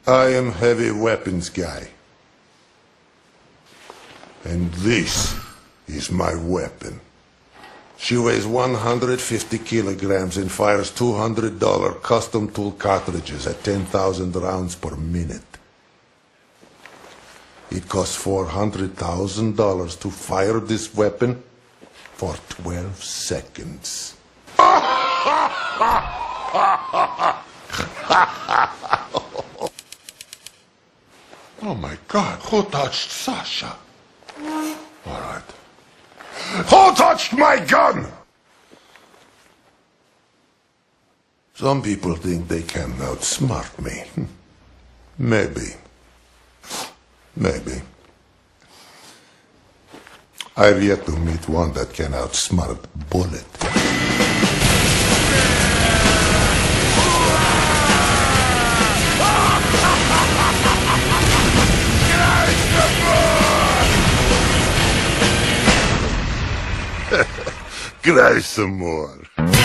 I am heavy weapons guy. And this is my weapon. She weighs 150 kilograms and fires $200 custom tool cartridges at 10,000 rounds per minute. It costs $400,000 to fire this weapon for 12 seconds. Oh my God, who touched Sasha? All right. Who touched my gun? Some people think they can outsmart me. Maybe. Maybe. I've yet to meet one that can outsmart Bullet. Cry some more.